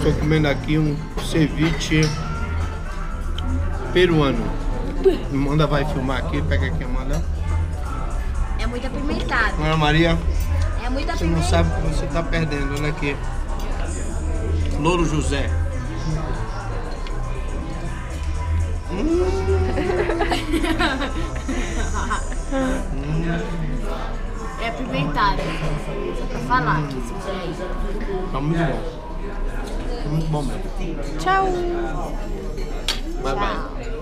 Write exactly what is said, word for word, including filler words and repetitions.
Estou comendo aqui um ceviche peruano. Amanda vai filmar aqui, pega aqui, Amanda. É muito apimentado. Ana Maria, É muito você não apimentado. sabe o que você está perdendo, olha aqui. Louro José. Hum. É apimentado. Só pra falar que isso aí. Tá muito bom. Muito bom mesmo. Tchau. Bye bye.